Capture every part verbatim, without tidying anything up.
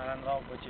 नारायणराव बचे.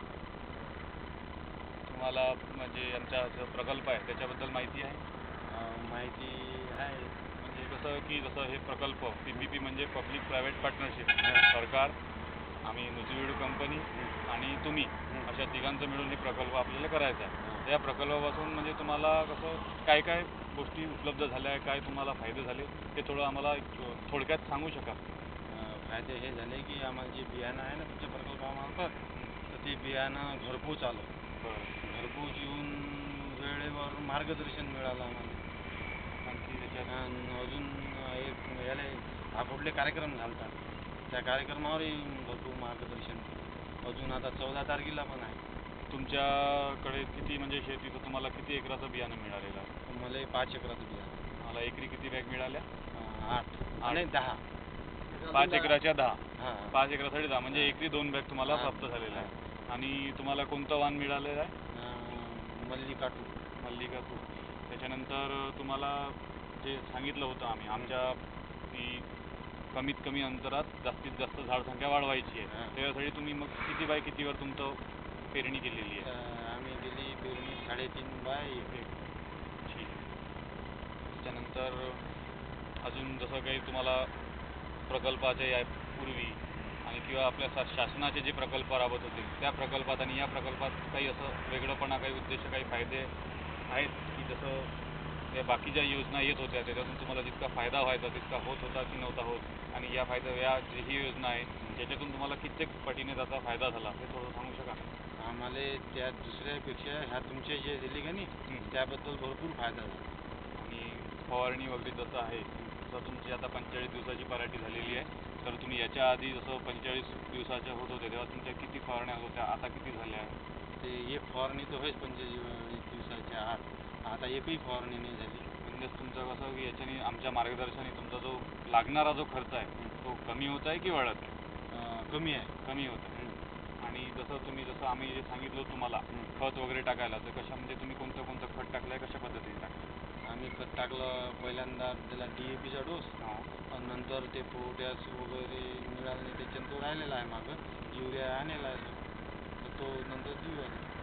तुम्हाला म्हणजे आमचा जो प्रकल्प आहे त्याच्याबद्दल माहिती आहे? माहिती आहे. म्हणजे कसं की जसं हे प्रकल्प पी पी पी म्हणजे पब्लिक प्रायव्हेट पार्टनरशिप, सरकार, आम्ही नुजिवीडू कंपनी आणि तुम्ही अशा तिघांचं मिळून हे प्रकल्प आपल्याला करायचा आहे. या प्रकल्पापासून म्हणजे तुम्हाला कसं काय काय गोष्टी उपलब्ध झाल्या आहे, काय तुम्हाला फायदे झाले ते थोडं आम्हाला थोडक्यात सांगू शकाल? फायदे हे झाले की आम्हाला जे बियाणं आहे ना तुमच्या प्रकल्पामार्फत, तर ते बियाणं घरपोच आलं. बरं. घरपोच येऊन वेळेवर मार्गदर्शन मिळालं आम्हाला. आणखी त्याच्यात अजून एक याला आखोडले कार्यक्रम झाला, त्या कार्यक्रमावरही भरपूर मार्गदर्शन. अजून आता चौदा तारखेला पण आहे. तुमच्याकडे किती म्हणजे शेतीचं तुम्हाला किती एकराचं बियाणं मिळालेलं आहे? मला पाच एकराचं बियाणं. मला एकरी किती बॅग मिळाल्या? आठ आणि दहा. पाच एकराच्या दहा. हां, पाच एकरासाठी दहा म्हणजे एकरी दोन बॅग तुम्हाला प्राप्त झालेला आहे. आणि तुम्हाला कोणतं वाण मिळालेलं आहे? मल्लिका टू. मल्लिका टू. त्याच्यानंतर तुम्हाला जे सांगितलं होतं आम्ही आमच्या की कमीत कमी अंतरात जास्तीत जास्त झाडसंख्या वाढवायची आहे, त्याच्यासाठी तुम्ही मग किती बाय कितीवर तुमचं पेरणी केलेली आहे? आम्ही केली पेरणी साडेतीन बाय एक एक. ठीक. त्याच्यानंतर अजून जसं काही तुम्हाला प्रकल्पाचे या पूर्वी आणि किंवा आपल्या शा शासनाचे जे प्रकल्प राबत होते त्या प्रकल्पात आणि या प्रकल्पात काही असं वेगळंपणा, काही उद्देश, काही फायदे आहेत की जसं त्या बाकी ज्या योजना येत होत्या त्याच्यातून तुम्हाला जितका फायदा व्हायचा तितका होत होता की नव्हता होत, आणि या फायदा या ही योजना आहे त्याच्यातून तुम्हाला कित्येक पटीने त्याचा फायदा झाला हे थोडं सांगू शका? आम्हाला त्या दुसऱ्यापेक्षा ह्या तुमच्या जे दिली का नाही त्याबद्दल भरपूर फायदा झाला. आणि फवारणी वगैरे जसं आहे तर तुमची आता पंचेचाळीस दिवसाची पराठी झालेली आहे, तर तुम्ही याच्या आधी जसं पंचेचाळीस दिवसाच्या होत होते तेव्हा तुमच्या किती फवारण्या होत्या, आता किती झाल्या आहे? ते एक फवारणी तर होईच पंचेचाळीस दिवसाच्या आत, आता एकही फवारणी नाही झाली. म्हणजेच तुमचं कसं की याच्याने आमच्या मार्गदर्शनाने तुमचा जो लागणारा जो खर्च आहे तो कमी होत आहे की वाढत आहे? कमी आहे. कमी होत आहे. आणि जसं तुम्ही जसं आम्ही जे सांगितलं तुम्हाला खत वगैरे टाकायला, तर कशा म्हणजे तुम्ही कोणतं कोणतं खत टाकलं आहे, कशा पद्धतीने टाकलं? आम्ही खत टाकलं पहिल्यांदा त्याला डी ए पीचा डोस, नंतर ते पोटॅश वगैरे मिळालं नाही त्याच्यानं तो राहिलेला आहे मागं. युरिया आणलेला आहे, तर तो नंतर देऊ आता.